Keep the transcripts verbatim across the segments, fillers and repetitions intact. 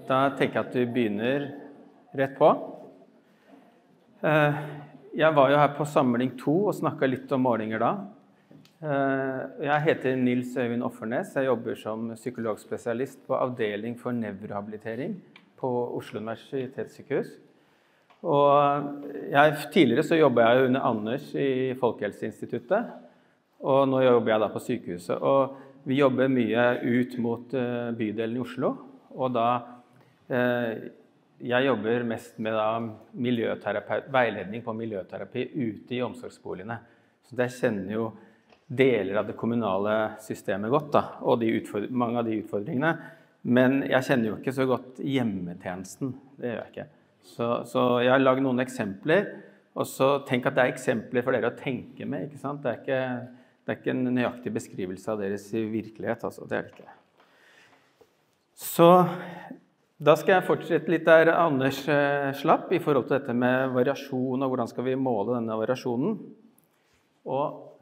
Da tenker jeg at du begynner rett på. Jeg var jo her på samling to og snakket litt om målinger da. Jeg heter Nils Øyvind Offernes. Jeg jobber som psykologspesialist på avdeling for nevrehabilitering på Oslo Universitetssykehus. Og jeg, tidligere så jobbet jeg under Anders i Folkehelseinstituttet, og nå jobber jeg da på sykehuset. Og vi jobber mye ut mot bydelen i Oslo, og da eh, jeg jobber mest med da miljøterapi, veiledning på miljøterapi ute i omsorgsboligene. Så jeg kjenner jo deler av det kommunale systemet godt da, og de mange av de utfordringene. Men jeg kjenner jo ikke så godt hjemmetjenesten, det gjør jeg ikke. Så, så jeg har laget noen eksempler, og så tenk at det er eksempler for dere å tenke med, ikke sant? Det er ikke, det er ikke en nøyaktig beskrivelse av deres virkelighet, altså, det er det ikke. Så da skal jeg fortsette litt der Anders slapp i forhold til dette med variasjon og hvordan skal vi måle denne variasjonen. Og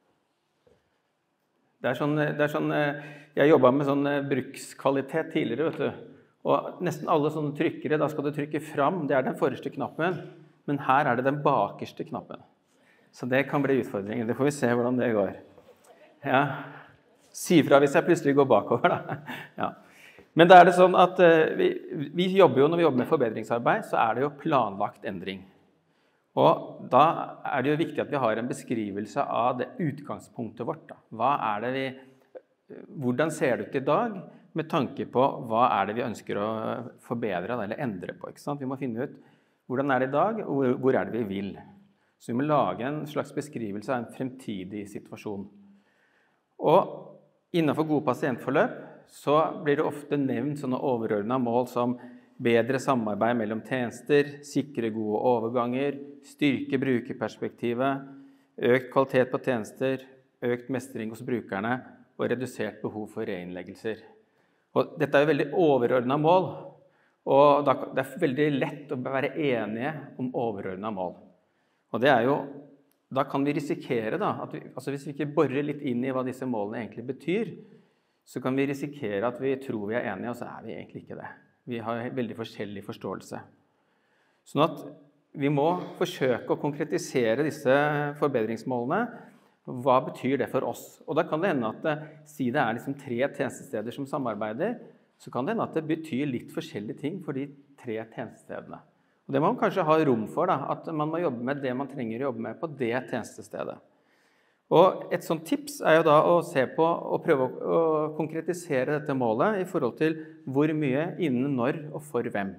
det er sånn, det er sånn jeg jobbet med sånn brukskvalitet tidligere, vet du. Og nesten alle sånne trykkere, da skal du trykke fram, det er den forreste knappen, men her er det den bakerste knappen. Så det kan bli utfordringen, det får vi se hvordan det går. Ja, si fra hvis jeg plutselig går bakover da. Ja. Men da er det sånn at vi, vi jobber jo, når vi jobber med forbedringsarbeid, så er det jo planlagt endring. Og da er det jo viktig at vi har en beskrivelse av det utgangspunktet vårt. Da. Hva er det vi, hvordan ser det ut i dag, med tanke på hva er det vi ønsker å forbedre eller endre på, ikke sant? Vi må finne ut hvordan er det i dag, og hvor er det vi vil. Så vi må lage en slags beskrivelse av en fremtidig situasjon. Og innenfor gode pasientforløp, så blir det ofte nevnt sånne overordnede mål som bedre samarbeid mellom tjenester, sikre gode overganger, styrke brukerperspektivet, økt kvalitet på tjenester, økt mestring hos brukerne og redusert behov for reinnleggelser. Og dette er jo veldig overordnede mål, og det er veldig lett å være enige om overordnede mål. Og det er jo, da kan vi risikere da, at vi, altså hvis vi ikke borer litt inn i hva disse målene egentlig betyr, så kan vi risikere at vi tror vi er enige, og så er vi egentlig ikke det. Vi har veldig forskjellig forståelse. Sånn at vi må forsøke å konkretisere disse forbedringsmålene. Hva betyr det for oss? Og da kan det hende at det, si det er liksom tre tjenestesteder som samarbeider, så kan det hende at det betyr litt forskjellige ting for de tre tjenestestedene. Og det må man kanskje ha rom for, da, at man må jobbe med det man trenger å jobbe med på det tjenestestedet. Og et sånt tips er jo da å se på og prøve å konkretisere dette målet i forhold til hvor mye, innen når og for hvem.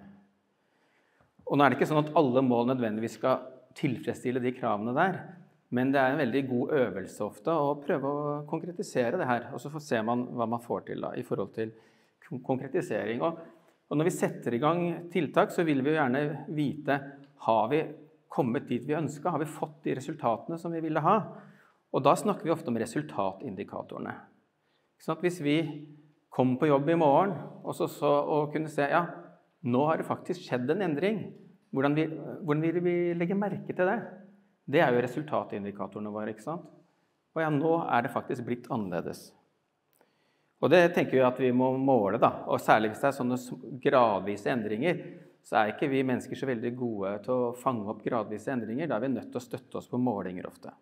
Og nå er det ikke sånn at alle mål nødvendigvis skal tilfredsstille de kravene der, men det er en veldig god øvelse ofte å prøve å konkretisere det her, og så ser man hva man får til da, i forhold til konkretisering. Og, og når vi setter i gang tiltak, så vil vi jo gjerne vite, har vi kommet dit vi ønsket? Har vi fått de resultatene som vi ville ha? Og da snakker vi ofte om resultatindikatorene. Sånn at hvis vi kommer på jobb i morgen og, så, så, og kunne se, ja, nå har det faktisk skjedd en endring. Hvordan, vi, hvordan vil vi legge merke til det? Det er jo resultatindikatorene våre, ikke sant? Og ja, nå er det faktisk blitt annerledes. Og det tenker vi at vi må måle da, og særlig hvis det er sånne gradvise endringer, så er ikke vi mennesker så veldig gode til å fange opp gradvise endringer, da er vi nødt til å støtte oss på målinger ofte.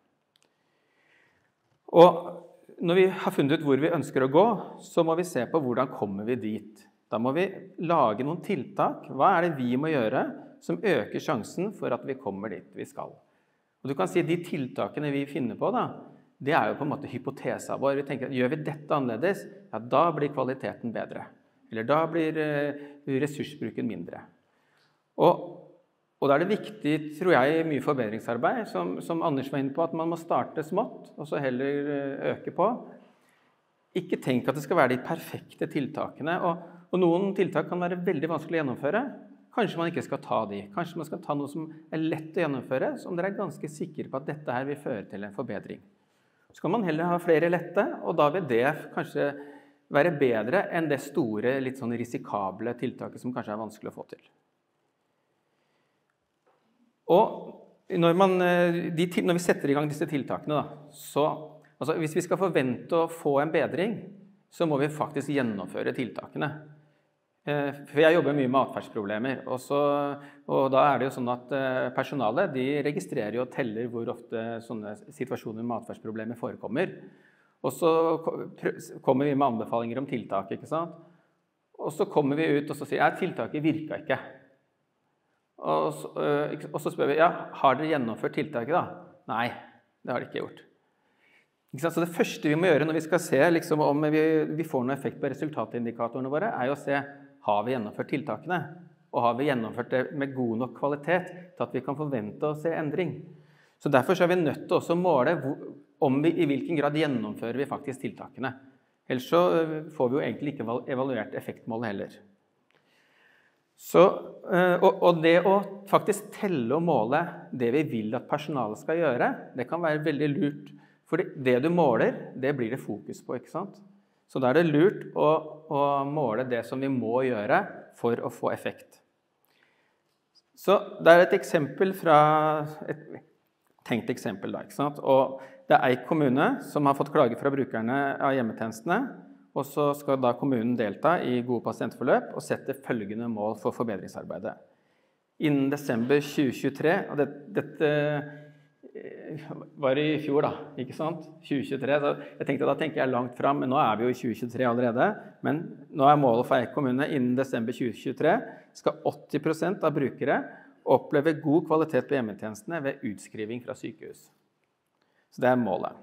Og når vi har funnet ut hvor vi ønsker å gå, så må vi se på hvordan kommer vi dit. Da må vi lage noen tiltak. Hva er det vi må gjøre som øker sjansen for at vi kommer dit vi skal? Og du kan si at de tiltakene vi finner på, da, det er jo på en måte hypotesa vår. Vi tenker at gjør vi dette annerledes, ja, da blir kvaliteten bedre. Eller da blir ressursbruken mindre. Og Og da er det viktig, tror jeg, i mye forbedringsarbeid, som, som Anders var inne på, at man må starte smått, og så heller øke på. Ikke tenk at det skal være de perfekte tiltakene, og, og noen tiltak kan være veldig vanskelig å gjennomføre. Kanskje man ikke skal ta de. Kanskje man skal ta noe som er lett å gjennomføre, som dere er ganske sikre på at dette her vil føre til en forbedring. Så kan man heller ha flere lette, og da vil det kanskje være bedre enn det store, litt sånn risikable tiltaket som kanskje er vanskelig å få til. Og når, man, de, når vi setter i gang disse tiltakene, da, så, altså hvis vi skal forvente å få en bedring, så må vi faktisk gjennomføre tiltakene. For jeg jobber mye med atferdsproblemer, og, så, og da er det jo sånn at personalet de registrerer og teller hvor ofte sånne situasjoner med atferdsproblemer forekommer. Og så kommer vi med anbefalinger om tiltak, ikke sant? Og så kommer vi ut og så sier jeg, tiltaket virker ikke. Og så, og så spør vi, ja, har dere gjennomført tiltaket da? Nei, det har de ikke gjort. Ikke sant? Så det første vi må gjøre når vi skal se liksom, om vi, vi får noen effekt på resultatindikatorene våre, er jo å se, har vi gjennomført tiltakene? Og har vi gjennomført det med god nok kvalitet til at vi kan forvente å se endring? Så derfor så er vi nødt til også å måle om vi, i hvilken grad gjennomfører vi faktisk tiltakene. Ellers så får vi jo egentlig ikke evaluert effektmålet heller. Så, og, og det å faktisk telle og måle det vi vil at personalet skal gjøre, det kan være veldig lurt. For det du måler, det blir det fokus på, ikke sant? Så da er det lurt å, å måle det som vi må gjøre for å få effekt. Så det er et eksempel fra, et tenkt eksempel da, ikke sant? Og det er en kommune som har fått klage fra brukerne av hjemmetjenestene, og så skal da kommunen delta i gode pasientforløp og sette følgende mål for forbedringsarbeidet. Innen desember tjue tjuetre, og det, dette var i fjor da, ikke sant? tjue tjuetre, så jeg tenkte da tenker jeg langt frem, men nå er vi jo i tjue tjuetre allerede, men nå er målet for Eik kommune innen desember tjue tjuetre skal åtti prosent av brukere oppleve god kvalitet på hjemmetjenestene ved utskriving fra sykehus. Så det er målet.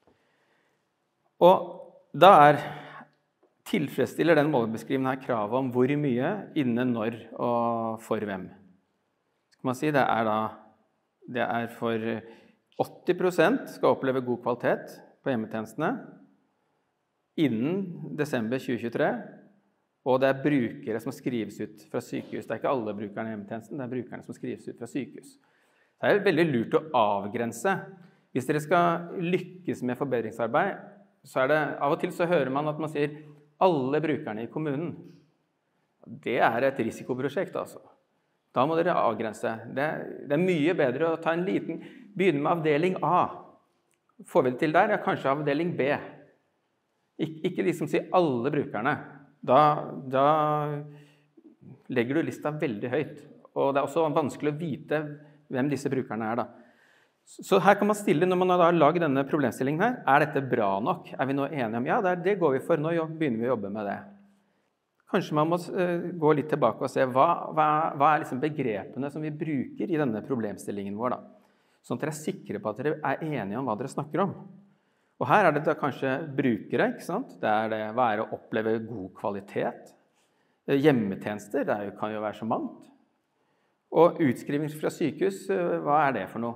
Og da er tilfredsstiller den målbeskrivelsen her kravet om hvor mye, innen når og for hvem. Skal man si, det er da, det er for åtti prosent skal oppleve god kvalitet på hjemmetjenestene innen desember tjue tjuetre, og det er brukere som skrives ut fra sykehus. Det er ikke alle brukerne i hjemmetjenesten, det er brukerne som skrives ut fra sykehus. Det er veldig lurt å avgrense. Hvis dere skal lykkes med forbedringsarbeid, så er det, av og til så hører man at man sier alle brukerne i kommunen. Det er et risikoprosjekt altså. Da må dere avgrense. Det, det er mye bedre å ta en liten, begynne med avdeling A. Får vi det til der, ja kanskje avdeling B. Ik ikke liksom si alle brukerne. Da, da legger du lista veldig høyt. Og det er også vanskelig å vite hvem disse brukerne er da. Så her kan man stille, når man har laget denne problemstillingen her, er dette bra nok? Er vi nå enige om, ja, det, det går vi for, nå begynner vi å jobbe med det. Kanskje man må gå litt tilbake og se, hva, hva, hva er liksom begrepene som vi bruker i denne problemstillingen vår da? Sånn at dere er sikre på at dere er enige om hva dere snakker om. Og her er det da kanskje brukere, ikke sant? Det er det hva er å oppleve god kvalitet. Hjemmetjenester, det kan jo være så mangt. Og utskriving fra sykehus, hva er det for noe?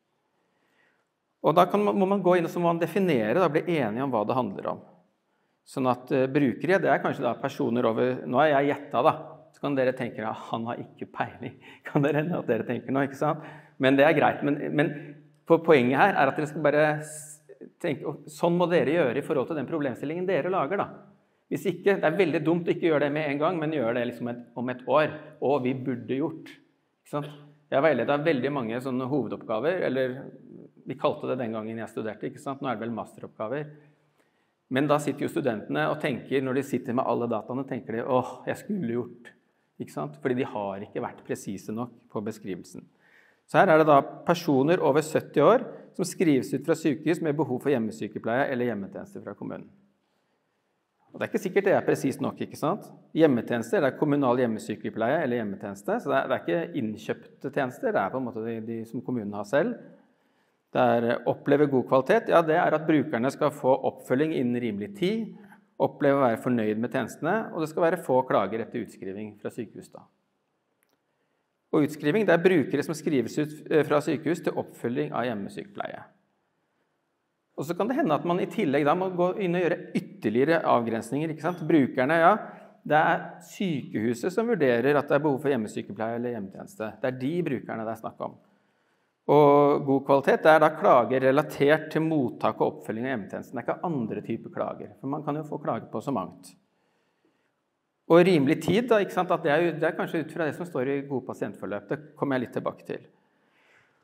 Og da kan man, må man gå inn og så må man definere, da bli enige om hva det handler om. Sånn at uh, brukere, det er kanskje da personer over, nå er jeg gjettet da, så kan dere tenke, ja, han har ikke peiling, kan dere hende at dere tenker nå, ikke sant? Men det er greit, men, men poenget her er at dere skal bare tenke, sånn må dere gjøre i forhold til den problemstillingen dere lager da. Hvis ikke, det er veldig dumt å ikke gjøre det med en gang, men gjøre det liksom et, om et år, og vi burde gjort, ikke sant? Jeg har veiledet av veldig mange sånne hovedoppgaver, eller vi kalte det den gangen jeg studerte, ikke sant? Nå er det vel masteroppgaver. Men da sitter jo studentene og tenker, når de sitter med alle dataene, tenker de, åh, jeg skulle gjort, ikke sant? Fordi de har ikke vært presise nok på beskrivelsen. Så her er det da personer over sytti år som skrives ut fra sykehus med behov for hjemmesykepleie eller hjemmetjenester fra kommunen. Og det er ikke sikkert det er presist nok, ikke sant? Hjemmetjenester, det er kommunal hjemmesykepleie eller hjemmetjeneste, så det er, det er ikke innkjøpte tjenester, det er på en måte de, de som kommunen har selv. Det er oppleve god kvalitet, ja det er at brukerne skal få oppfølging innen rimelig tid, oppleve å være fornøyd med tjenestene, og det skal være få klager etter utskriving fra sykehus da. Og utskriving, det er brukere som skrives ut fra sykehus til oppfølging av hjemmesykepleie. Og så kan det hende at man i tillegg da må gå inn og gjøre ytterligere avgrensninger, ikke sant? Brukerne, ja, det er sykehuset som vurderer at det er behov for hjemmesykepleie eller hjemmetjeneste. Det er de brukerne det er snakk om. Og god kvalitet, det er da klager relatert til mottak og oppfølging av hjemmetjenesten. Det er ikke andre typer klager, for man kan jo få klager på så mangt. Og rimelig tid, da, ikke sant? At det, er jo, det er kanskje ut fra det som står i gode pasientforløp. Det kommer jeg litt tilbake til.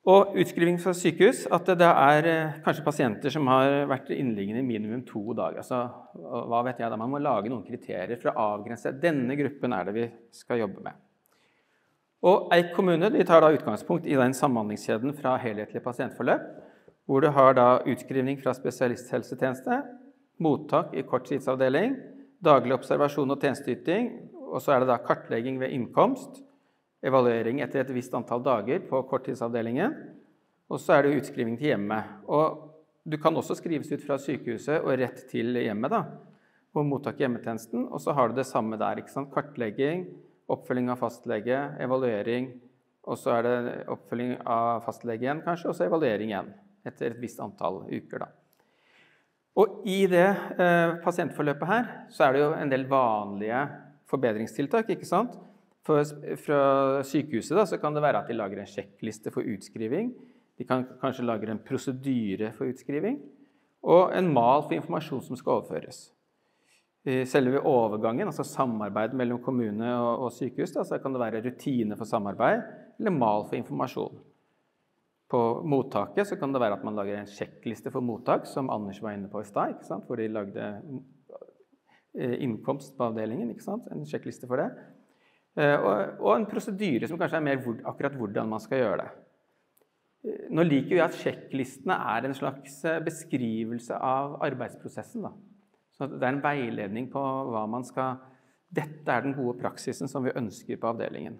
Og utskriving fra sykehus, at det er kanskje pasienter som har vært innliggende i minimum to dager. Altså, hva vet jeg da? Man må lage noen kriterier for å avgrense. Denne gruppen er det vi skal jobbe med. Og Eik kommune de tar da utgangspunkt i den samhandlingskjeden fra helhetlig pasientforløp, hvor du har da utskrivning fra spesialisthelsetjeneste, mottak i korttidsavdeling, daglig observasjon og tjenesteyting, og så er det da kartlegging ved innkomst, evaluering etter et visst antall dager på korttidsavdelingen, og så er det utskriving til hjemmet. Og du kan også skrives ut fra sykehuset og rett til hjemmet da, på mottak i hjemmetjenesten, og så har du det samme der, ikke sant? Kartlegging, oppfølging av fastlege, evaluering, og så er det oppfølging av fastlege igjen kanskje, og så evaluering igjen etter et visst antall uker da. Og i det eh, pasientforløpet her, så er det jo en del vanlige forbedringstiltak, ikke sant? For, fra sykehuset da, så kan det være at de lager en sjekkliste for utskriving, de kan kanskje lage en prosedyre for utskriving, og en mal for informasjon som skal overføres. Selve overgangen, altså samarbeid mellom kommune og, og sykehus, da, så kan det være rutine for samarbeid, eller mal for informasjon. På mottaket så kan det være at man lager en sjekkliste for mottak, som Anders var inne på i sted, ikke sant? Hvor de lagde innkomst på avdelingen, ikke sant? En sjekkliste for det. Og en prosedyre som kanskje er mer akkurat hvordan man skal gjøre det. Nå liker vi at sjekklistene er en slags beskrivelse av arbeidsprosessen. Da. Så det er en veiledning på hva man skal... Dette er den gode praksisen som vi ønsker på avdelingen.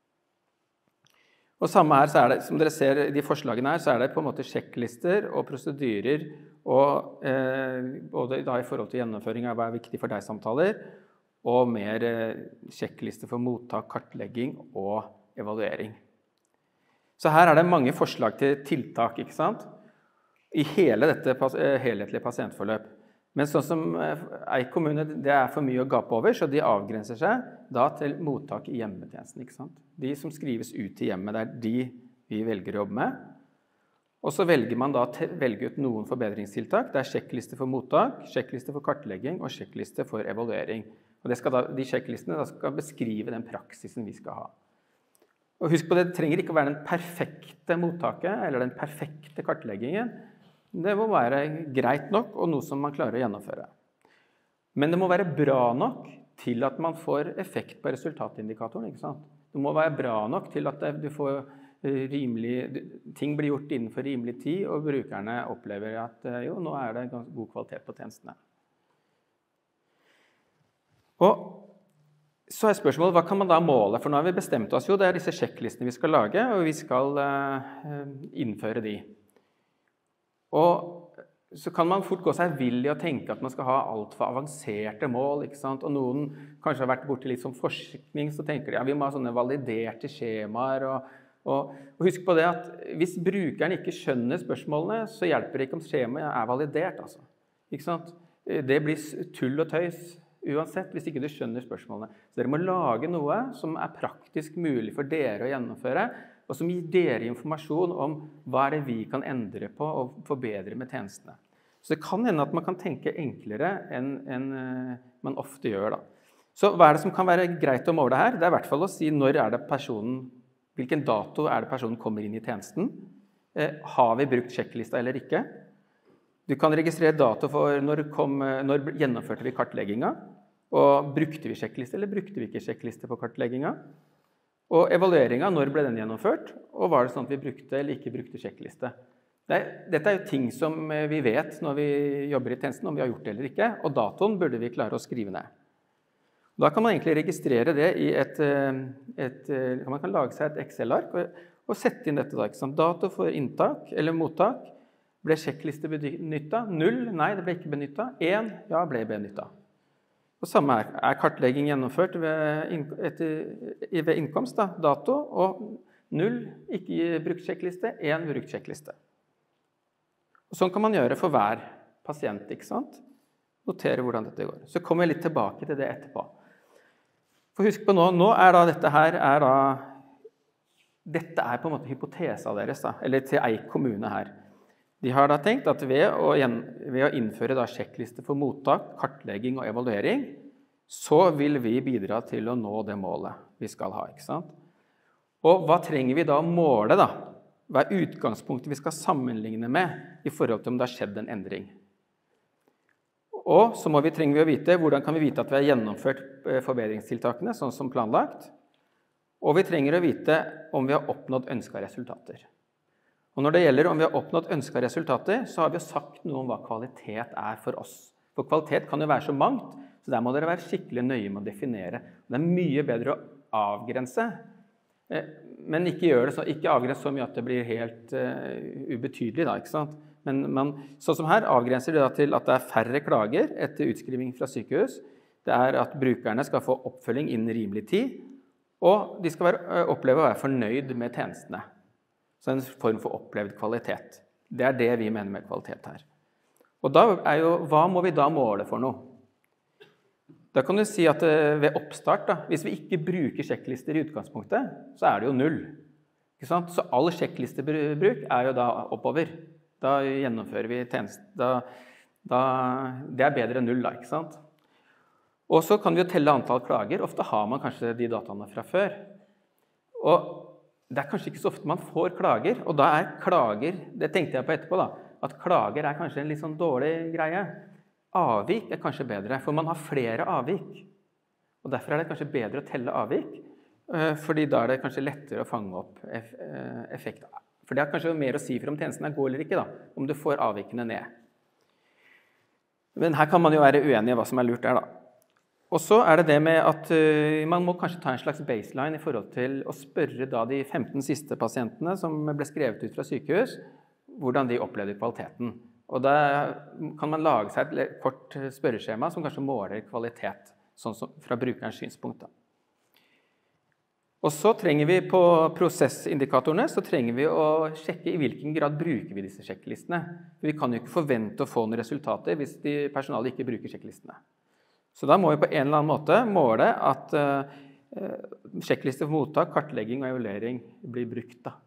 Og samme her, så er det, som dere ser i de forslagene her, så er det på en måte sjekklister og prosedyrer, og, eh, både da i forhold til gjennomføring av hva er viktig for deg samtaler, og mer sjekklister for mottak, kartlegging og evaluering. Så her er det mange forslag til tiltak, ikke sant? I hele dette helhetlige pasientforløp. Men sånn som Eik kommune, det er for mye å gape over, så de avgrenser seg da til mottak i hjemmetjenesten, ikke sant? De som skrives ut til hjemmet, det er de vi velger å jobbe med. Og så velger man da å velge ut noen forbedringstiltak. Det er sjekkliste for mottak, sjekkliste for kartlegging og sjekkliste for evaluering. Og det skal da, de sjekklistene da skal beskrive den praksisen vi skal ha. Og husk på det, det trenger ikke å være den perfekte mottaket, eller den perfekte kartleggingen. Det må være greit nok, og noe som man klarer å gjennomføre. Men det må være bra nok til at man får effekt på resultatindikatoren, ikke sant? Det må være bra nok til at du får rimelig, ting blir gjort innenfor rimelig tid, og brukerne opplever at jo, nå er det god kvalitet på tjenestene. Og så er spørsmålet, hva kan man da måle? For nå har vi bestemt oss jo, det er disse sjekklistene vi skal lage, og vi skal uh, innføre de. Og så kan man fort gå seg vill i å tenke at man skal ha alt for avanserte mål, ikke sant? Og noen kanskje har vært borte litt som forskning, så tenker de, ja, vi må ha sånne validerte skjemaer, og, og, og husk på det at hvis brukeren ikke skjønner spørsmålene, så hjelper det ikke om skjemaet er validert, altså. Ikke sant? Det blir tull og tøys, uansett, hvis ikke du skjønner spørsmålene. Så dere må lage noe som er praktisk mulig for dere å gjennomføre, og som gir dere informasjon om hva er det vi kan endre på og forbedre med tjenestene. Så det kan hende at man kan tenke enklere enn, enn man ofte gjør da. Så hva er det som kan være greit å måle her? Det er i hvert fall å si når er det personen, hvilken dato er det personen kommer inn i tjenesten? Eh, har vi brukt sjekklista eller ikke? Du kan registrere dato for når, kom, når gjennomførte vi kartlegginga, og brukte vi sjekkliste eller brukte vi ikke sjekkliste på kartlegginga? Og evalueringa, når ble den gjennomført? Og var det sånn at vi brukte eller ikke brukte sjekkliste? Det, dette er jo ting som vi vet når vi jobber i tjenesten, om vi har gjort det eller ikke, og datoen burde vi klare å skrive ned. Da kan man egentlig registrere det i et, et man kan lage seg et Excel-ark og, og sette inn dette da, ikke sant? Dato for inntak eller mottak. Ble sjekkliste benyttet? Null? Nei, det ble ikke benyttet. En? Ja, ble benyttet. Og samme er, er kartlegging gjennomført ved, etter, ved innkomst, da, dato, og null, ikke brukt sjekkliste, en brukt sjekkliste. Og sånn kan man gjøre for hver pasient, ikke sant? Notere hvordan dette går. Så kommer jeg litt tilbake til det etterpå. For husk på nå, nå er da dette her, er da, dette er på en måte hypotesa deres, da, eller til Eik kommune her. De har da tenkt at ved å, ved å innføre da sjekkliste for mottak, kartlegging og evaluering, så vil vi bidra til å nå det målet vi skal ha, ikke sant? Og hva trenger vi da å måle da? hva er utgangspunktet vi skal sammenligne med i forhold til om det har skjedd en endring. Og så må vi, trenger vi å vite hvordan kan vi vite at vi har gjennomført forbedringstiltakene sånn som planlagt, og vi trenger å vite om vi har oppnådd ønsket resultater. Og når det gjelder om vi har oppnådd ønsket resultater, så har vi jo sagt noe om hva kvalitet er for oss. For kvalitet kan jo være så mangt, så der må dere være skikkelig nøye med å definere. Det er mye bedre å avgrense, men ikke gjøre det så, ikke avgrense så mye at det blir helt uh, ubetydelig da, ikke sant? Men man, sånn som her, avgrenser det da til at det er færre klager etter utskriving fra sykehus, det er at brukerne skal få oppfølging innen rimelig tid, og de skal være, oppleve å være fornøyd med tjenestene. Så en form for opplevd kvalitet. Det er det vi mener med kvalitet her. Og da er jo, hva må vi da måle for noe? Da kan du si at ved oppstart, da, hvis vi ikke bruker sjekklister i utgangspunktet, så er det jo null. Ikke sant? Så all sjekklistebruk er jo da oppover. Da gjennomfører vi tjeneste. Da, da, det er bedre enn null, da, ikke sant? Og så kan vi jo telle antall klager. Ofte har man kanskje de dataene fra før. Og det er kanskje ikke så ofte man får klager, og da er klager, det tenkte jeg på etterpå da, at klager er kanskje en litt sånn dårlig greie. Avvik er kanskje bedre, for man har flere avvik. Og derfor er det kanskje bedre å telle avvik, fordi da er det kanskje lettere å fange opp effekt. For det har kanskje mer å si for om tjenesten er god eller ikke, da, om du får avvikene ned. Men her kan man jo være uenig i hva som er lurt der, da. Og så er det det med at uh, man må kanskje ta en slags baseline i forhold til å spørre da de femten siste pasientene som ble skrevet ut fra sykehus, hvordan de opplevde kvaliteten. Og da kan man lage seg et kort spørreskjema som kanskje måler kvalitet, sånn som fra brukerens synspunkt, da. Og så trenger vi på prosessindikatorene, så trenger vi å sjekke i hvilken grad bruker vi disse sjekklistene. For vi kan jo ikke forvente å få noen resultater hvis de personalet ikke bruker sjekklistene. Så da må vi på en eller annen måte måle at uh, sjekklister for mottak, kartlegging og evaluering blir brukt, da.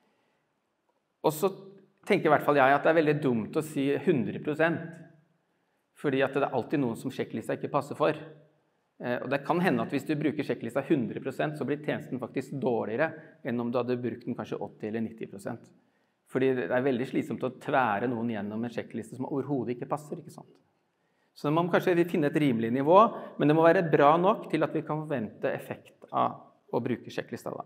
Og så tenker i hvert fall jeg at det er veldig dumt å si hundre prosent, fordi at det er alltid noen som sjekklista ikke passer for. Og det kan hende at hvis du bruker sjekklista hundre prosent, så blir tjenesten faktisk dårligere enn om du hadde brukt den kanskje åtti eller nitti prosent. Fordi det er veldig slitsomt å tvære noen gjennom en sjekkliste som overhodet ikke passer, ikke sant? Så man må kanskje finne et rimelig nivå, men det må være bra nok til at vi kan forvente effekt av å bruke sjekklista da.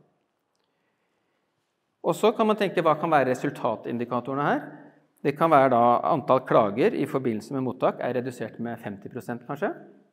Og så kan man tenke, hva kan være resultatindikatorene her? Det kan være da antall klager i forbindelse med mottak er redusert med femti prosent kanskje.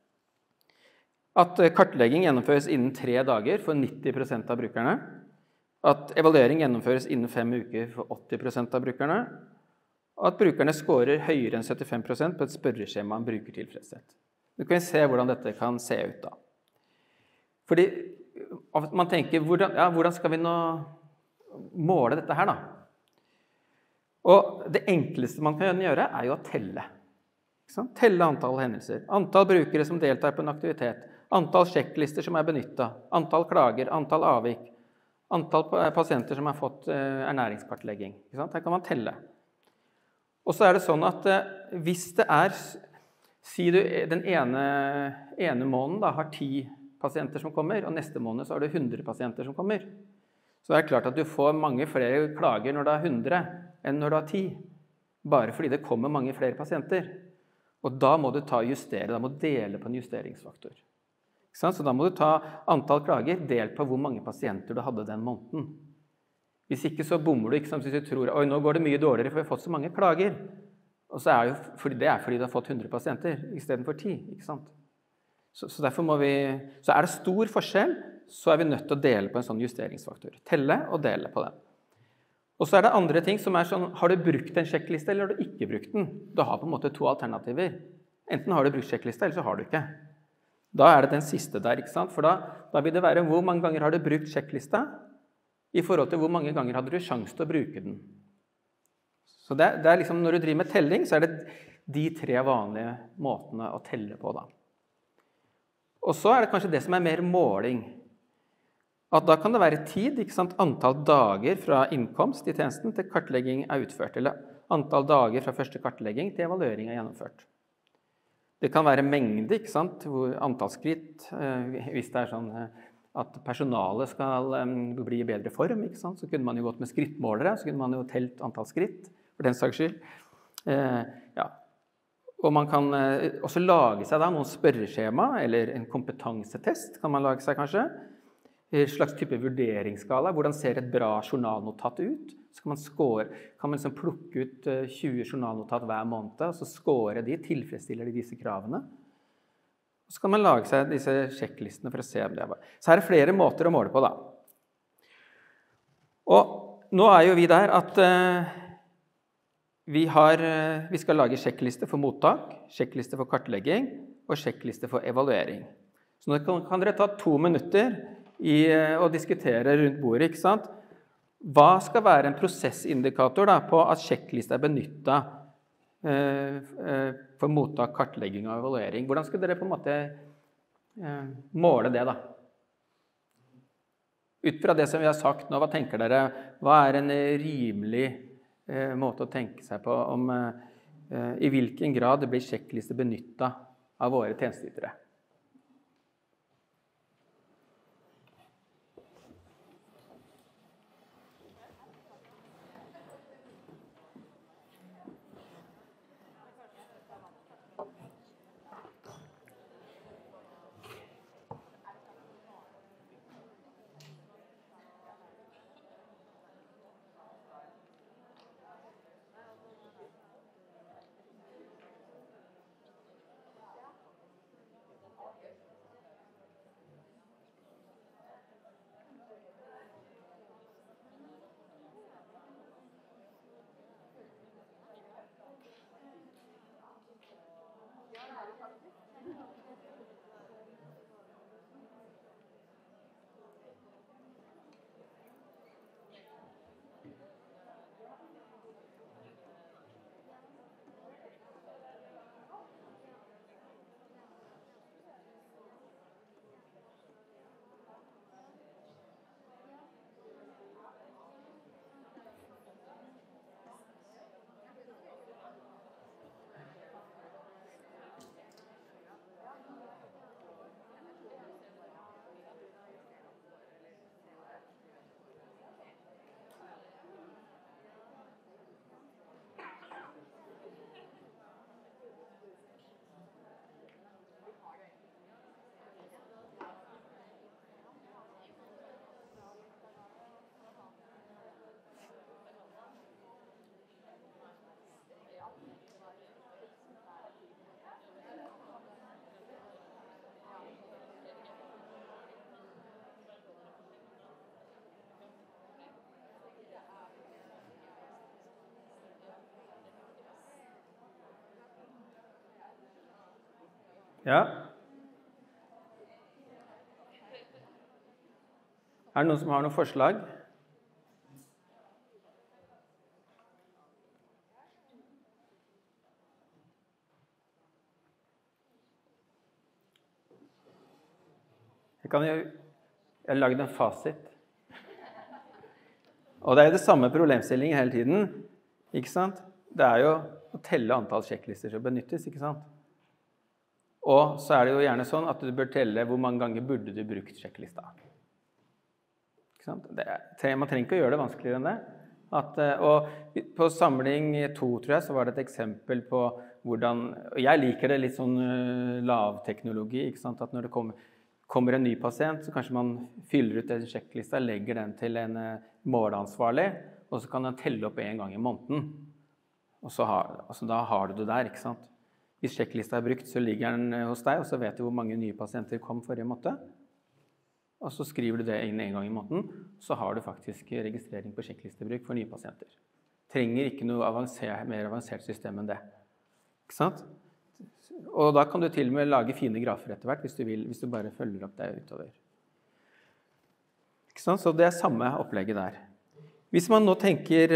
At kartlegging gjennomføres innen tre dager for nitti prosent av brukerne. At evaluering gjennomføres innen fem uker for åtti prosent av brukerne. Og at brukerne scorer høyere enn syttifem prosent på et spørreskjema om brukertilfredshet. Du kan se hvordan dette kan se ut da. Fordi man tenker, hvordan, ja, hvordan skal vi nå måle dette her da? Og det enkleste man kan gjøre er jo å telle. Telle antall hendelser, antall brukere som deltar på en aktivitet, antall sjekklister som er benyttet, antall klager, antall avvik, antall pasienter som har fått ernæringskartlegging. Her kan man telle. Og så er det sånn at hvis det er, si du den ene, ene måneden da, har ti pasienter som kommer, og neste måned så har du hundre pasienter som kommer, så er det klart at du får mange flere klager når det er hundre enn når det er ti, bare fordi det kommer mange flere pasienter. Og da må du ta og justere, da må du dele på en justeringsfaktor. Så da må du ta antall klager, delt på hvor mange pasienter du hadde den måneden. Hvis ikke så bommer du, ikke sant, hvis du tror, oi, nå går det mye dårligere for vi har fått så mange klager. Og så er jo, fordi det er fordi du har fått hundre pasienter, i stedet for ti, ikke sant? Så, så derfor må vi, så er det stor forskjell, så er vi nødt til å dele på en sånn justeringsfaktor. Telle og dele på den. Og så er det andre ting som er sånn, har du brukt en sjekkliste eller har du ikke brukt den? Du har på en måte to alternativer. Enten har du brukt sjekkliste eller så har du ikke. Da er det den siste der, ikke sant? For da, da vil det være hvor mange ganger har du brukt sjekklista i forhold til hvor mange ganger hadde du sjanse til å bruke den. Så det, det er liksom, når du driver med telling, så er det de tre vanlige måtene å telle på da. Og så er det kanskje det som er mer måling. At da kan det være tid, ikke sant? Antall dager fra innkomst i tjenesten til kartlegging er utført, eller antall dager fra første kartlegging til evaluering er gjennomført. Det kan være mengde, ikke sant? Hvor antall skritt, hvis det er sånn at personalet skal um, bli i bedre form, ikke sant? Så kunne man jo gått med skrittmålere, så kunne man jo telt antall skritt, for den saks skyld. Eh, ja. Og man kan eh, også lage seg da noen spørreskjema, eller en kompetansetest kan man lage seg kanskje. En slags type vurderingsskala. Hvordan ser et bra journalnotat ut? Så kan man, score, kan man liksom plukke ut tjue journalnotat hver måned, og så score de, tilfredsstiller de disse kravene. Så kan man lage seg disse sjekklistene for å se om det er bra. Så her er flere måter å måle på da. Og nå er jo vi der at uh, vi, har, uh, vi skal lage sjekkliste for mottak, sjekkliste for kartlegging og sjekkliste for evaluering. Så nå kan, kan dere ta to minutter i uh, å diskutere rundt bordet, ikke sant? Hva skal være en prosessindikator da, på at sjekkliste er benyttet for mottak, kartlegging og evaluering? Hvordan skal dere på en måte eh, måle det da? Ut fra det som vi har sagt nå, hva tenker dere? Hva er en rimelig eh, måte å tenke seg på om eh, i hvilken grad det blir sjekkliste benyttet av våre tjenesteytere? Ja. Er det noen som har noen forslag? Jeg kan jo, jeg har laget en fasit. Og det er jo det samme problemstillingen hele tiden, ikke sant? Det er jo å telle antall sjekklister som benyttes, ikke sant? Og så er det jo gjerne sånn at du bør telle hvor mange ganger burde du brukt sjekklista. Ikke sant? Det er, man trenger ikke å gjøre det vanskeligere enn det. At, og på samling to, tror jeg, så var det et eksempel på hvordan, og jeg liker det litt sånn lavteknologi, ikke sant? At når det kommer, kommer en ny pasient, så kanskje man fyller ut en sjekklista, legger den til en måleansvarlig, og så kan den telle opp en gang i måneden. Og så har, altså da har du det der, ikke sant? Hvis sjekklista er brukt, så ligger den hos deg, og så vet du hvor mange nye pasienter kom forrige måned. Og så skriver du det inn en gang i måneden, så har du faktisk registrering på sjekklistebruk for nye pasienter. Trenger ikke noe avansert, mer avansert system enn det. Ikke sant? Og da kan du til og med lage fine grafer etter hvert, hvis du vil, hvis du bare følger opp det utover. Ikke sant? Så det er samme opplegget der. Hvis man nå tenker...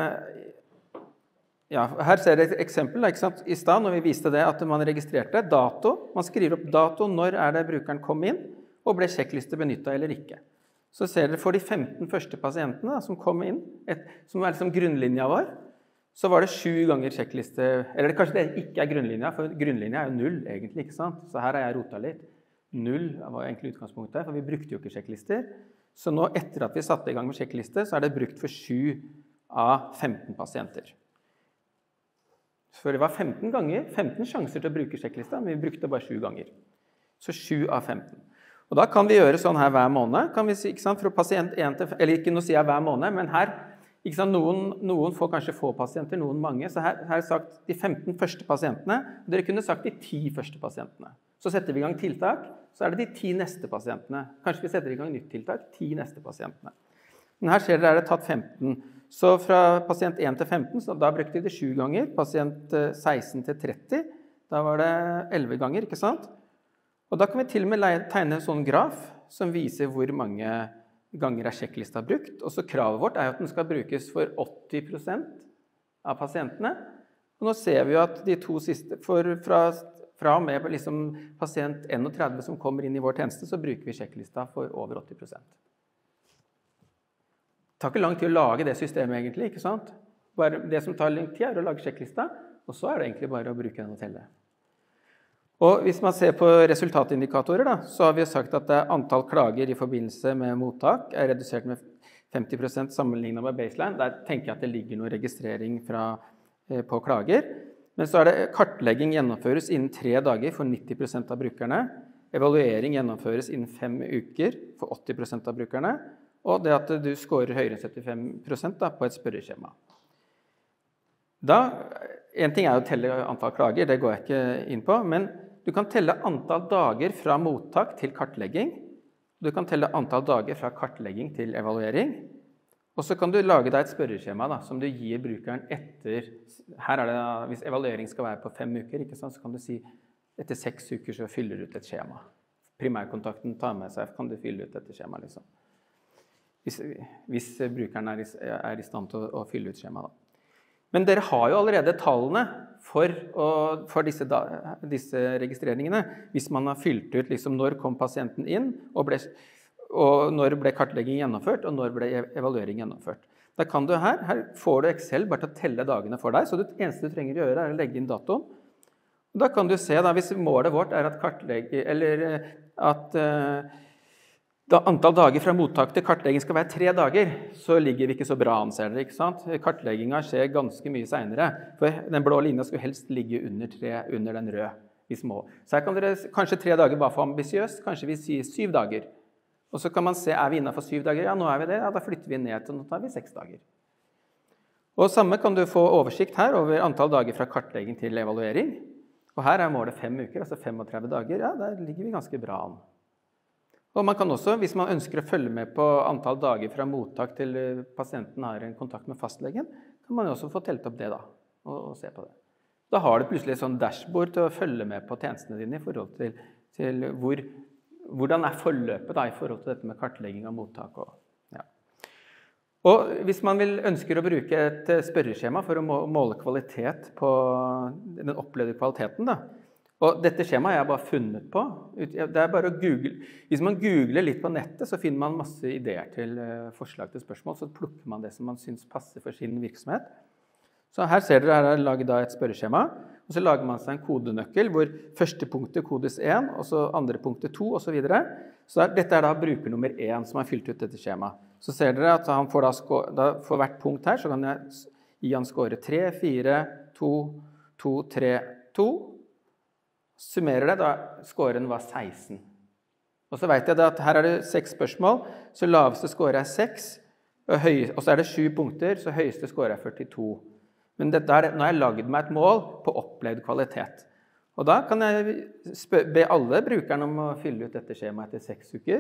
Ja, her ser dere et eksempel, ikke sant? I stedet når vi viste det at man registrerte dato, man skriver opp dato, når er det brukeren kom inn, og ble sjekkliste benyttet eller ikke. Så ser dere for de femten første pasientene da, som kom inn, et, som er liksom grunnlinja vår, så var det sju ganger sjekkliste, eller kanskje det ikke er grunnlinja, for grunnlinja er jo null egentlig, ikke sant? Så her har jeg rotet litt. null var egentlig utgangspunktet, for vi brukte jo ikke sjekklister. Så nå etter at vi satte i gang med sjekklister, så er det brukt for sju av femten pasienter. For det var femten ganger, femten sjanser til å bruke sjekklista, men vi brukte bare sju ganger. Så sju av femten. Og da kan vi gjøre sånn her hver måned, kan vi si, ikke sant, fra pasient én til, eller ikke nå sier jeg hver måned, men her, ikke sant, noen, noen får kanskje få pasienter, noen mange, så her har jeg sagt de femten første pasientene, og dere kunne sagt de ti første pasientene. Så setter vi i gang tiltak, så er det de ti neste pasientene. Kanskje vi setter i gang nytt tiltak, ti neste pasientene. Men her ser dere er det tatt femten. Så fra pasient én til femten, så da brukte vi det sju ganger. Pasient seksten til tretti, da var det elleve ganger, ikke sant? Og da kan vi til og med tegne en sånn graf som viser hvor mange ganger er sjekklista brukt. Og så kravet vårt er at den skal brukes for åtti prosent av pasientene. Og nå ser vi jo at de to siste, for fra, fra og med liksom pasient tretti som kommer inn i vår tjeneste, så bruker vi sjekklista for over åtti prosent. Det tar ikke lang tid å lage det systemet egentlig, ikke sant? Bare det som tar lang tid er å lage sjekklista, og så er det egentlig bare å bruke den og telle. Og hvis man ser på resultatindikatorer, da, så har vi sagt at antall klager i forbindelse med mottak er redusert med femti prosent sammenlignet med baseline. Der tenker jeg at det ligger noe registrering fra, eh, på klager. Men så er det kartlegging gjennomføres innen tre dager for nitti prosent av brukerne. Evaluering gjennomføres innen fem uker for åtti prosent av brukerne. Og det at du scorer høyere enn syttifem prosent da, på et spørreskjema. Da, en ting er å telle antall klager, det går jeg ikke inn på, men du kan telle antall dager fra mottak til kartlegging. Du kan telle antall dager fra kartlegging til evaluering. Og så kan du lage deg et spørreskjema da, som du gir brukeren etter, her er det, hvis evaluering skal være på fem uker, ikke sant, så kan du si etter seks uker så fyller du ut et skjema. Primærkontakten tar med seg, kan du fylle ut dette skjema liksom. Hvis, hvis brukeren er i, er i stand til å, å fylle ut skjema da. Men dere har jo allerede tallene for, å, for disse, da, disse registreringene. Hvis man har fylt ut liksom, når kom pasienten inn, og, ble, og når ble kartlegging gjennomført, og når ble evaluering gjennomført. Da kan du her, her får du Excel bare til å telle dagene for deg, så det eneste du trenger å gjøre er å legge inn datoen. Da kan du se, da, hvis målet vårt er at kartlegge, eller at da antall dager fra mottak til kartlegging skal være tre dager, så ligger vi ikke så bra an, ser dere, ikke sant? Kartleggingen skjer ganske mye senere, for den blå linja skulle helst ligge under, tre, under den røde, i små. Så her kan dere, kanskje tre dager bare for ambisiøst, kanskje vi sier syv dager. Og så kan man se, er vi innenfor syv dager? Ja, nå er vi det, ja, da flytter vi ned til, nå tar vi seks dager. Og samme kan du få oversikt her over antall dager fra kartlegging til evaluering. Og her er målet fem uker, altså femogtredve dager, ja, der ligger vi ganske bra an. Og man kan også, hvis man ønsker å følge med på antall dager fra mottak til pasienten har en kontakt med fastlegen, kan man også få telt opp det da, og, og se på det. Da har du plutselig et sånn dashboard til å følge med på tjenestene dine i forhold til, til hvor, hvordan er forløpet da, i forhold til dette med kartlegging av mottak. Og, ja. og hvis man vil ønsker å bruke et spørreskjema for å måle kvalitet på den opplevde kvaliteten da, og dette skjemaet har jeg bare funnet på. Det er bare å google. Hvis man googler litt på nettet, så finner man masse ideer til forslag til spørsmål, så plukker man det som man synes passer for sin virksomhet. Så her ser dere, her er laget da et spørreskjema, og så lager man seg en kodenøkkel, hvor første punktet kodes én, og så andre punktet to, og så videre. Så dette er da bruker nummer én som har fylt ut dette skjemaet. Så ser dere at han får da, da for hvert punkt her, så kan jeg gi han score tre, fire, to, to, tre, to, summerer det, da scoren var seksten. Og så vet jeg at her er det seks spørsmål, så laveste score er seks, og, høy, og så er det sju punkter, så høyeste score er førtito. Men dette er, nå har jeg laget meg et mål på opplevd kvalitet. Og da kan jeg spør, be alle brukerne om å fylle ut dette skjemaet etter seks uker.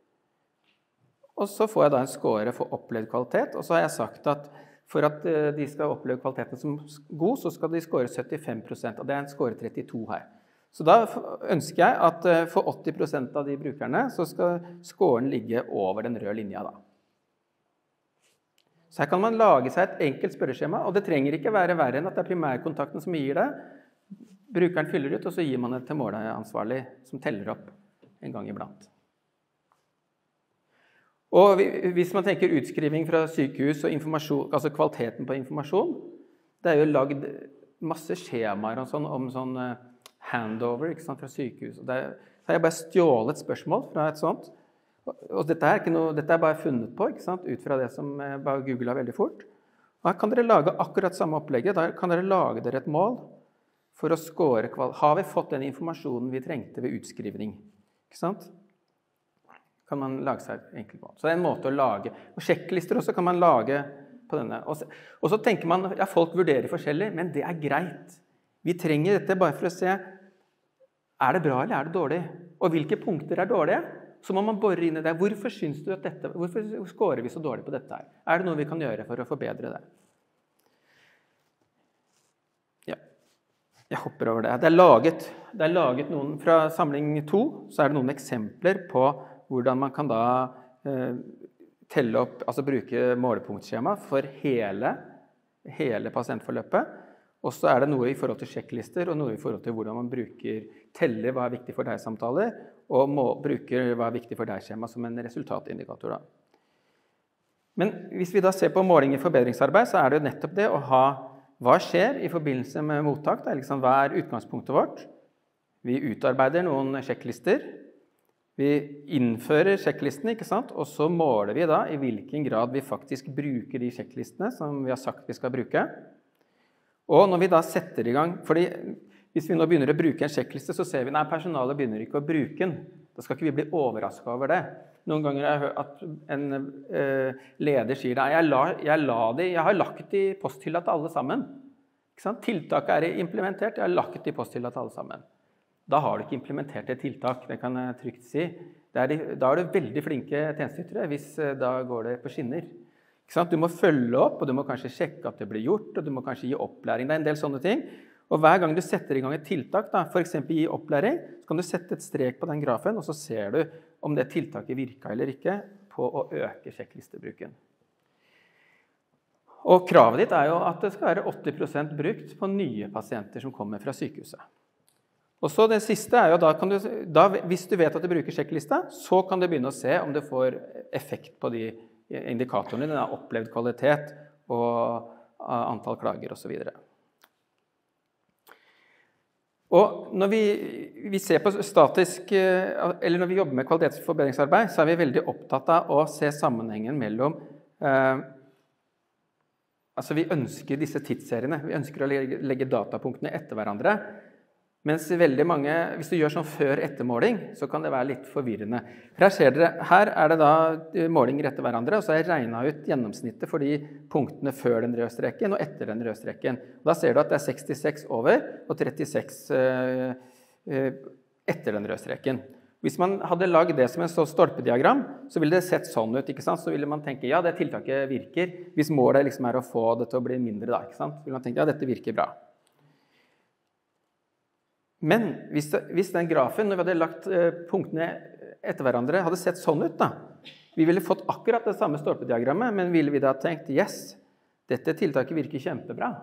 Og så får jeg da en score for opplevd kvalitet, og så har jeg sagt at for at de skal oppleve kvaliteten som god, så skal de score syttifem prosent, og det er en score trettito her. Så da ønsker jeg at for åtti prosent av de brukerne så skal scoren ligge over den røde linja da. Så her kan man lage seg et enkelt spørreskjema, og det trenger ikke være verre enn at det er primærkontakten som gir det. Brukeren fyller ut, og så gir man det til måleansvarlig som teller opp en gang iblant. Og hvis man tenker utskriving fra sykehus og informasjon, altså kvaliteten på informasjon, det er jo laget masse skjemaer og sånn om sånn handover, ikke sant, fra sykehus. Det er, Så har jeg bare stjålet spørsmål fra et sånt. Og dette er, ikke noe, dette er bare funnet på, ikke sant? Ut fra det som jeg bare googlet veldig fort. Og her kan dere lage akkurat samme opplegget. Da kan dere lage dere et mål for å score kvalitet. Har vi fått den informasjonen vi trengte ved utskrivning? Ikke sant? Kan man lage seg et enkelt mål. Så det er en måte å lage. Og sjekklister også kan man lage på denne. Og så, og så tenker man, ja, folk vurderer forskjellig, men det er greit. Vi trenger dette bare for å se, er det bra eller er det dårlig? Og hvilke punkter er dårlige? Så må man borre inn i det. Hvorfor synes du at dette, hvorfor scorer vi så dårlig på dette her? Er det noe vi kan gjøre for å forbedre det? Ja, jeg hopper over det. Det er laget, det er laget noen, fra samling to, så er det noen eksempler på hvordan man kan da eh, telle opp, altså bruke målepunktskjema for hele, hele pasientforløpet. Og så er det noe i forhold til sjekklister, og noe i forhold til hvordan man bruker teller hva er viktig for deg-samtaler, og må, bruker hva er viktig for deg-skjema som en resultatindikator. Da. Men hvis vi da ser på måling i forbedringsarbeid, så er det jo nettopp det å ha hva skjer i forbindelse med mottak. Det er liksom, hva er utgangspunktet vårt? Vi utarbeider noen sjekklister. Vi innfører sjekklistene, ikke sant? Og så måler vi da i hvilken grad vi faktisk bruker de sjekklistene som vi har sagt vi skal bruke. Og når vi da setter i gang, fordi hvis vi nå begynner å bruke en sjekkliste, så ser vi, nei, personalet begynner ikke å bruke den. Da skal ikke vi bli overrasket over det. Noen ganger har jeg hørt at en eh, leder sier det, jeg, la, jeg, la de, jeg har lagt i posthylla til alle sammen. Ikke sant? Tiltaket er implementert, jeg har lagt i posthylla til alle sammen. Da har du ikke implementert et tiltak, det kan jeg trygt si. Er de, da er du veldig flinke tjenesteytere, hvis eh, da går det på skinner. Du må følge opp, og du må kanskje sjekke at det blir gjort, og du må kanskje gi opplæring. Det er en del sånne ting. Og hver gang du setter i gang et tiltak, da, for eksempel gi opplæring, så kan du sette et strek på den grafen, og så ser du om det tiltaket virker eller ikke på å øke sjekklistebruken. Og kravet ditt er jo at det skal være åtti prosent brukt på nye pasienter som kommer fra sykehuset. Og så det siste er jo da, kan du, da hvis du vet at du bruker sjekklista, så kan du begynne å se om det får effekt på de indikatorene, den har opplevd kvalitet og antall klager og så videre. Og når vi, vi ser på statisk, eller når vi jobber med kvalitetsforbedringsarbeid, så er vi veldig opptatt av å se sammenhengen mellom, eh, altså vi ønsker disse tidsseriene, vi ønsker å legge, legge datapunktene etter hverandre, mens veldig mange, hvis du gjør sånn før-ettermåling, så kan det være litt forvirrende. For her ser dere, her er det da målinger etter hverandre, og så har jeg regnet ut gjennomsnittet for de punktene før den røde streken og etter den røde streken. Da ser du at det er sekstiseks over og trettiseks uh, uh, etter den røde streken. Hvis man hadde laget det som en så stolpediagram, så ville det sett sånn ut, ikke sant? Så ville man tenke, ja, det tiltaket virker. Hvis målet liksom er å få det til å bli mindre da, ikke sant? Så ville man tenke, ja, dette virker bra. Men hvis, det, hvis den grafen, når vi hadde lagt eh, punktene etter hverandre, hadde sett sånn ut da, vi ville fått akkurat det samme stolpediagrammet, men ville vi da tenkt, yes, dette tiltaket virker kjempebra.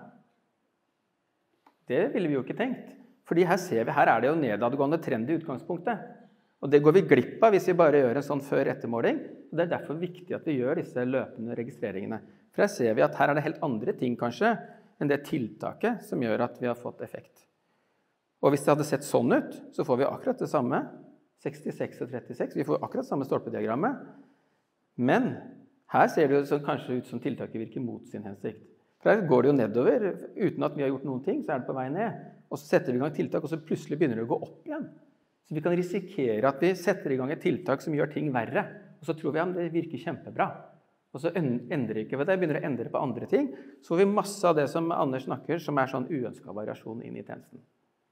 Det ville vi jo ikke tenkt. Fordi her ser vi, her er det jo nedadgående trend i utgangspunktet. Og det går vi glipp av hvis vi bare gjør en sånn før-ettermåling. Og det er derfor viktig at vi gjør disse løpende registreringene. For her ser vi at her er det helt andre ting kanskje, enn det tiltaket som gjør at vi har fått effekt. Og hvis det hadde sett sånn ut, så får vi akkurat det samme, sekstiseks og trettiseks, vi får akkurat samme stolpediagrammet. Men her ser det jo så, kanskje ut som tiltaket virker mot sin hensikt. For her går det jo nedover, uten at vi har gjort noen ting, så er det på vei ned. Og så setter vi i gang tiltak, og så plutselig begynner det å gå opp igjen. Så vi kan risikere at vi setter i gang et tiltak som gjør ting verre, og så tror vi at det virker kjempebra. Og så endrer ikke ved det, begynner å endre på andre ting, så får vi masse av det som Anders snakker, som er sånn uønsket variasjon inn i tjenesten.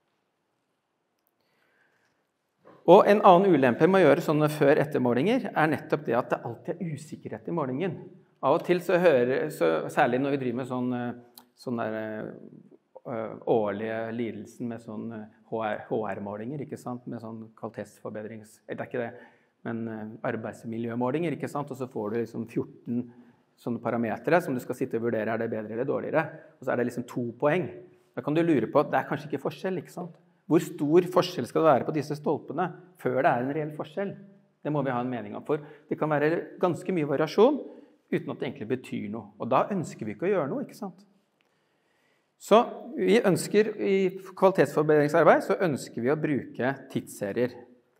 Og en annen ulempe med å gjøre sånne før-ettermålinger er nettopp det at det alltid er usikkerhet i målingen. Av og til så hører, så, særlig når vi driver med sånn, sånn der, øh, årlige lidelsen med sånn H R-målinger, ikke sant? Med sånn kvalitetsforbedrings, det er ikke det, men arbeidsmiljømålinger, ikke sant? Og så får du liksom fjorten sånne parametere som du skal sitte og vurdere, er det bedre eller dårligere? Og så er det liksom to poeng. Da kan du lure på, det er kanskje ikke forskjell, ikke sant? Hvor stor forskjell skal det være på disse stolpene før det er en reell forskjell? Det må vi ha en mening om, for det kan være ganske mye variasjon uten at det egentlig betyr noe. Og da ønsker vi ikke å gjøre noe, ikke sant? Så vi ønsker, i kvalitetsforbedringsarbeid, så ønsker vi å bruke tidsserier.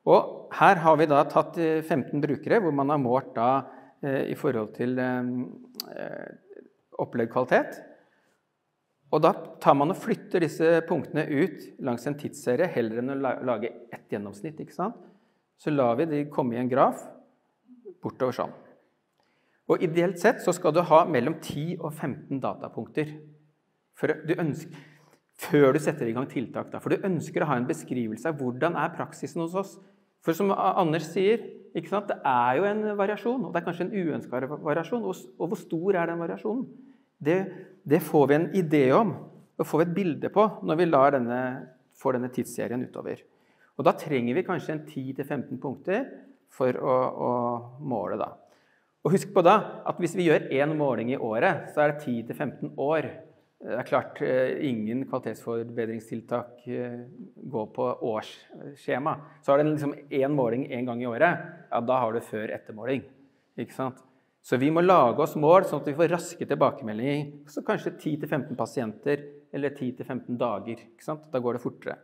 Og her har vi da tatt femten brukere, hvor man har målt da eh, i forhold til eh, opplevd kvalitet. Og da tar man og flytter disse punktene ut langs en tidsserie, heller enn å lage ett gjennomsnitt, ikke sant? Så lar vi de komme i en graf bortover sånn. Og ideelt sett så skal du ha mellom ti og femten datapunkter for du ønsker, før du setter i gang tiltak. Da. For du ønsker å ha en beskrivelse av hvordan er praksisen hos oss. For som Anders sier, ikke sant? Det er jo en variasjon, og det er kanskje en uønsket variasjon. Og hvor stor er den variasjonen? Det, det får vi en idé om, og får vi et bilde på når vi lar denne, får denne tidsserien utover. Og da trenger vi kanskje en ti til femten punkter for å, å måle da. Og husk på da, at hvis vi gjør en måling i året, så er det ti til femten år. Det er klart, ingen kvalitetsforbedringstiltak går på årsskjema. Så har det liksom en måling en gang i året, ja, da har du før-ettermåling, ikke sant? Så vi må lage oss mål, sånn at vi får raske tilbakemeldinger, så kanskje ti til femten pasienter, eller ti til femten dager, ikke sant? Da går det fortere.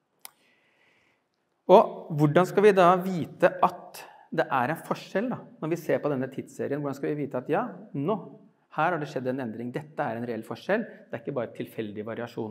Og hvordan skal vi da vite at det er en forskjell da, når vi ser på denne tidsserien? Hvordan skal vi vite at ja, nå, her har det skjedd en endring. Dette er en reell forskjell. Det er ikke bare tilfeldig variasjon.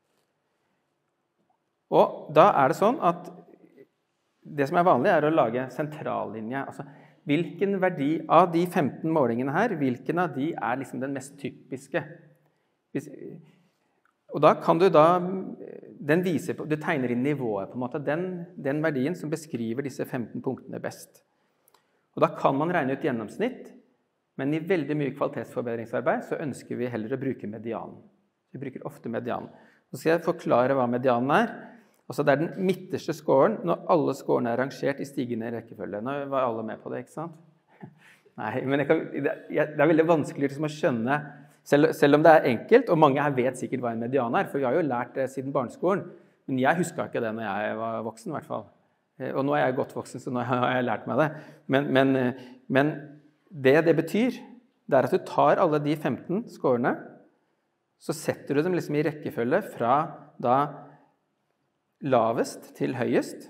Og da er det sånn at det som er vanlig er å lage sentrallinje. Altså, hvilken verdi av de femten målingene her, hvilken av de er liksom den mest typiske? Hvis, og da kan du da, den viser på, du tegner inn nivået på en måte, den, den verdien som beskriver disse femten punktene best. Og da kan man regne ut gjennomsnitt, men i veldig mye kvalitetsforbedringsarbeid så ønsker vi heller å bruke medianen. Vi bruker ofte medianen. Så skal jeg forklare hva medianen er. Altså det er den midterste scoren når alle scorene er rangert i stigende rekkefølge. Nå var alle med på det, ikke sant? Nei, men jeg kan, det, er, det er veldig vanskelig liksom å skjønne, selv, selv om det er enkelt, og mange her vet sikkert hva en median er, for vi har jo lært det siden barneskolen, men jeg husker ikke det når jeg var voksen i hvert fall. Og nå er jeg godt voksen, så nå har jeg lært meg det. Men, men, men det det betyr, det er at du tar alle de femten scorene, så setter du dem liksom i rekkefølge fra da lavest til høyest.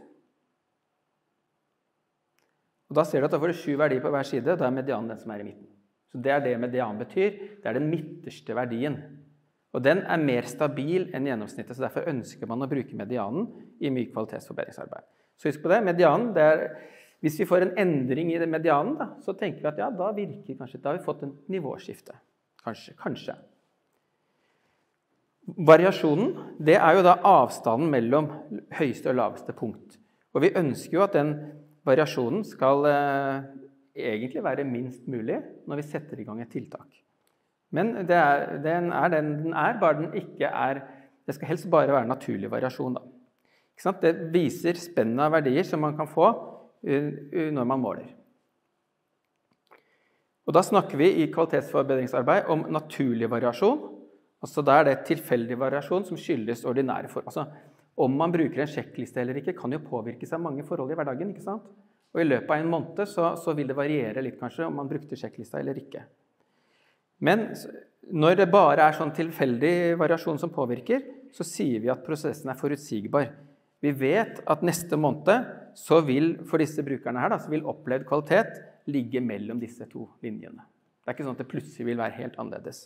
Og da ser du at da får du sju verdier på hver side, og da er medianen den som er i midten. Så det er det median betyr, det er den midterste verdien. Og den er mer stabil enn gjennomsnittet, så derfor ønsker man å bruke medianen i mye kvalitetsforbedringsarbeid. Så husk på det, medianen, det er, hvis vi får en endring i det medianen, da, så tenker vi at ja, da virker kanskje, da har vi fått en nivåskifte. Kanskje, kanskje. Variasjonen, det er jo da avstanden mellom høyeste og laveste punkt. Og vi ønsker jo at den variasjonen skal eh, egentlig være minst mulig når vi setter i gang et tiltak. Men det er, den, er den, den er bare den ikke er, det skal helst bare være naturlig variasjon da. Ikke sant? Det viser spennende av verdier som man kan få uh, uh, når man måler. Og da snakker vi i kvalitetsforbedringsarbeid om naturlig variasjon. Altså da er det tilfeldig variasjon som skyldes ordinære forhold. Altså om man bruker en sjekkliste eller ikke kan jo påvirkes av mange forhold i hverdagen, ikke sant? Og i løpet av en måned så, så vil det variere litt kanskje om man brukte sjekklista eller ikke. Men når det bare er sånn tilfeldig variasjon som påvirker, så sier vi at prosessen er forutsigbar. Vi vet at neste måned så vil, for disse brukerne her da, så vil opplevd kvalitet ligge mellom disse to linjene. Det er ikke sånn at det plutselig vil være helt annerledes.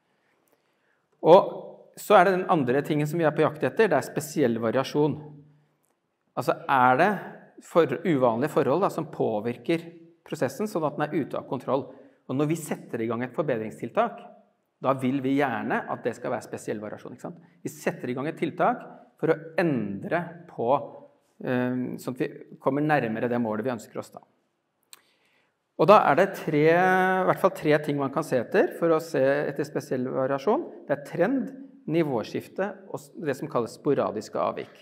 Og så er det den andre tingen som vi er på jakt etter, det er spesiell variasjon. Altså er det for, uvanlige forhold da, som påvirker prosessen sånn at den er ute av kontroll. Og når vi setter i gang et forbedringstiltak, da vil vi gjerne at det skal være spesiell variasjon, ikke sant? Vi setter i gang et tiltak for å endre på, um, sånn at vi kommer nærmere det målet vi ønsker oss da. Og da er det tre, i hvert fall tre ting man kan se etter for å se etter spesiell variasjon. Det er trend, nivåskifte og det som kalles sporadiske avvik.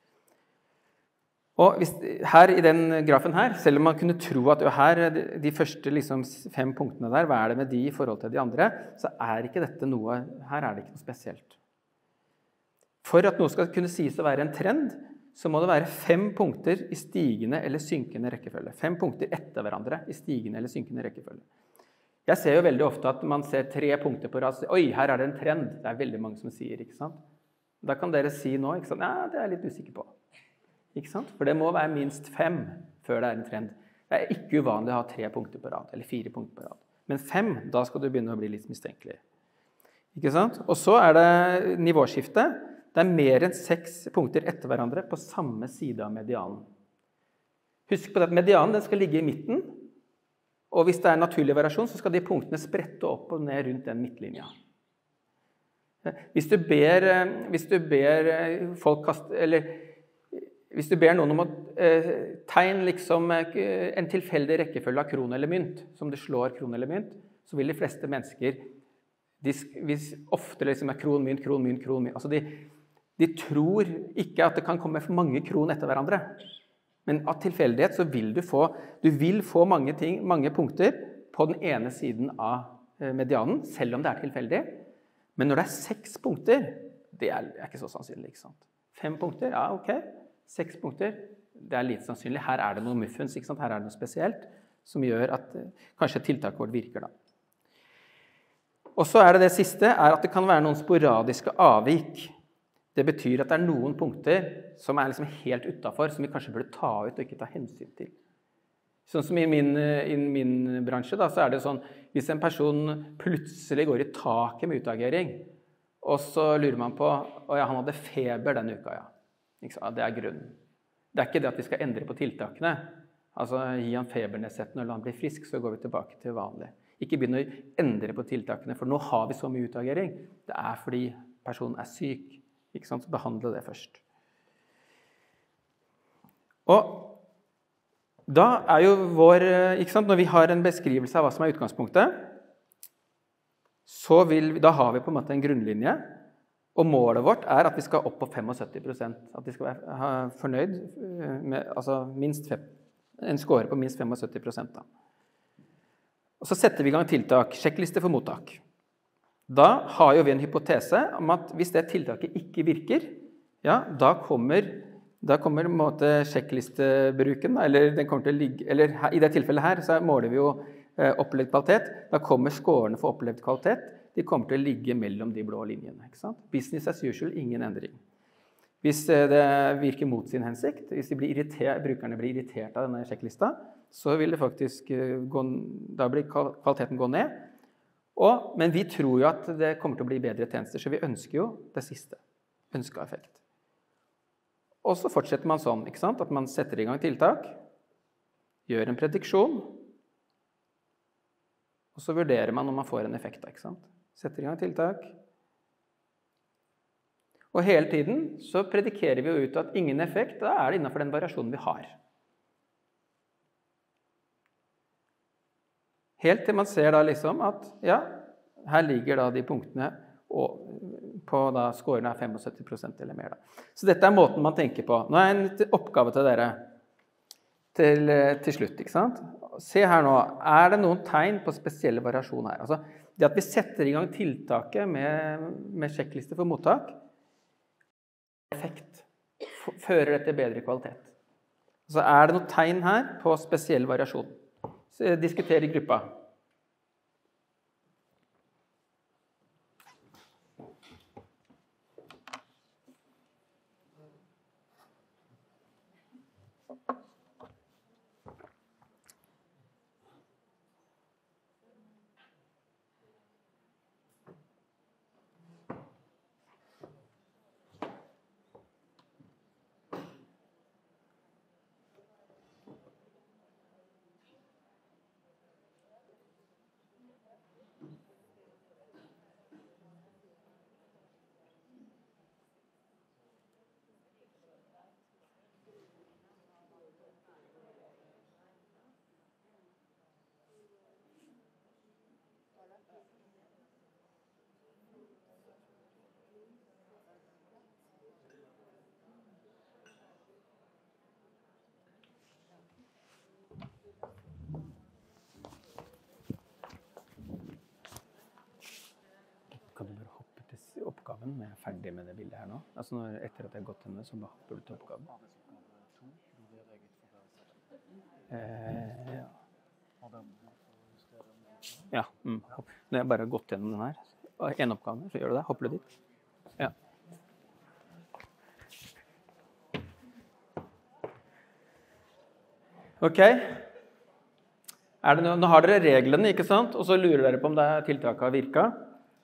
Og hvis, her i den grafen her, selv om man kunne tro at jo, her, de, de første liksom, fem punktene der, hva er det med de i forhold til de andre, så er ikke dette noe, her er det ikke noe spesielt. For at noe skal kunne sies å være en trend, så må det være fem punkter i stigende eller synkende rekkefølge. Fem punkter etter hverandre i stigende eller synkende rekkefølge. Jeg ser jo veldig ofte at man ser tre punkter på rad. Oi, her er det en trend. Det er veldig mange som sier, ikke sant? Da kan dere si nå, ikke sant? Ja, det er jeg litt usikker på. Ikke sant? For det må være minst fem før det er en trend. Det er ikke uvanlig å ha tre punkter på rad, eller fire punkter på rad. Men fem, da skal du begynne å bli litt mistenkelig. Ikke sant? Og så er det nivåskifte. Det er mer enn seks punkter etter hverandre på samme side av medianen. Husk på at medianen den skal ligge i midten, og hvis det er naturlig variasjon, så skal de punktene sprette opp og ned rundt den midtlinja. Hvis du ber, hvis du ber folk kaste, eller hvis du ber noen om å eh, tegne liksom en tilfeldig rekkefølge av kron eller mynt, som du slår kron eller mynt, så vil de fleste mennesker, de, hvis ofte liksom er kron, mynt, kron, mynt, kron, mynt, altså de, de tror ikke at det kan komme for mange kron etter hverandre. Men av tilfeldighet så vil du få, du vil få mange, ting, mange punkter på den ene siden av medianen, selv om det er tilfeldig. Men når det er seks punkter, det er, det er ikke så sannsynlig, ikke sant? Fem punkter, ja, ok. Seks punkter, det er litt sannsynlig. Her er det noe muffens, ikke sant? Her er det noe spesielt, som gjør at kanskje tiltaket vårt virker da. Og så er det det siste, er at det kan være noen sporadiske avvik. Det betyr at det er noen punkter som er liksom helt utenfor, som vi kanskje burde ta ut og ikke ta hensyn til. Sånn som i min, i min bransje, da, så er det sånn, hvis en person plutselig går i taket med utagering, og så lurer man på, å ja, han hadde feber denne uka, ja. Det er grunnen. Det er ikke det at vi skal endre på tiltakene. Altså, gi han febernedsettende, og la han bli frisk, så går vi tilbake til vanlig. Ikke begynne å endre på tiltakene, for nå har vi så mye utagering. Det er fordi personen er syk. Ikke sant? Så behandle det først. Og da er jo vår, ikke sant? Når vi har en beskrivelse av hva som er utgangspunktet, så vil, da har vi på en måte en grunnlinje, og målet vårt er at vi skal opp på syttifem prosent, at vi skal være fornøyd med, altså minst fem, en score på minst syttifem prosent da. Og så setter vi i gang tiltak, sjekkliste for mottak. Da har jo vi en hypotese om at hvis det tiltaket ikke virker, ja, da kommer, da kommer en måte sjekklistebruken, eller, den kommer til å ligge, eller her, i det tilfellet her så måler vi jo eh, opplevd kvalitet, da kommer scorene for opplevd kvalitet, de kommer til å ligge mellom de blå linjene, ikke sant? Business as usual, ingen endring. Hvis det virker mot sin hensikt, hvis de blir irritert, brukerne blir irritert av denne sjekklista, så vil det faktisk gå, da blir kvaliteten gå ned. Og, men vi tror jo at det kommer til å bli bedre tjenester, så vi ønsker jo det siste. Ønsket effekt. Og så fortsetter man sånn, ikke sant? At man setter i gang tiltak, gjør en prediksjon, og så vurderer man om man får en effekt, ikke sant? Setter i gang tiltak. Og hele tiden så predikerer vi jo ut at ingen effekt, da er det innenfor den variasjonen vi har. Helt til man ser da liksom at, ja, her ligger da de punktene og på da scoren er syttifem prosent eller mer da. Så dette er måten man tenker på. Nå er en oppgave til dere til, til slutt, ikke sant? Se her nå, er det noen tegn på spesielle variasjoner her? Altså, det at vi setter i gang tiltaket med, med sjekkliste for mottak, effekt, fører det til bedre kvalitet. Så er det noen tegn her på spesiell variasjon? Så diskuter i gruppa. Kan du bare hoppe til oppgaven når jeg er ferdig med det bildet her nå? Altså når, etter at jeg har gått henne, så bare hopper du til oppgaven. Eh, ja. Ja, mm, hopp. Når jeg bare har gått gjennom den her, og en oppgave, så gjør du det. Hopper du dit? Ja. Ok? Er det noe, nå har dere reglene, ikke sant? Og så lurer dere på om det tiltaket har virket.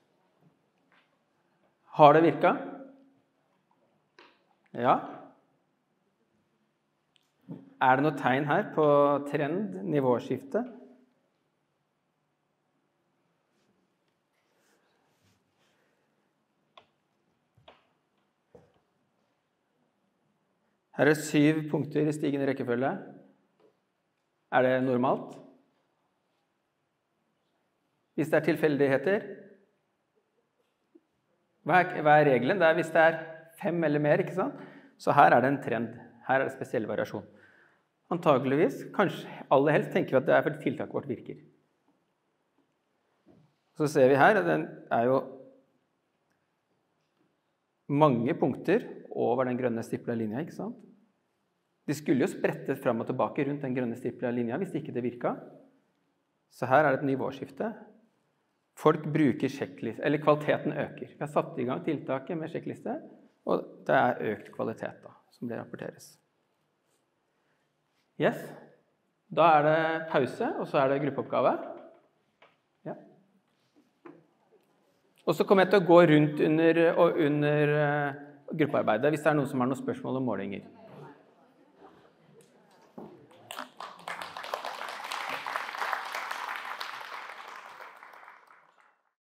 Har det virket? Ja. Er det noe tegn her på trend, nivåskifte? Her er syv punkter i stigende rekkefølge. Er det normalt? Hvis det er tilfeldigheter, hva er, hva er regelen? Det er hvis det er fem eller mer, ikke sant? Så her er det en trend. Her er det spesiell variasjon. Antageligvis, kanskje aller helst, tenker vi at det er fordi tiltaket vårt virker. Så ser vi her, det er jo mange punkter over den grønne stiplede linja, ikke sant? De skulle jo sprettes fram og tilbake rundt den grønne stiplede linja hvis ikke det virket. Så her er det et nivåskifte. Folk bruker sjekkliste, eller kvaliteten øker. Vi har satt i gang tiltaket med sjekkliste, og det er økt kvalitet da, som det rapporteres. Yes. Da er det pause, og så er det gruppeoppgave. Ja. Og så kommer jeg til å gå rundt under, og under gruppearbeidet, hvis det er noen som har noen spørsmål om målinger.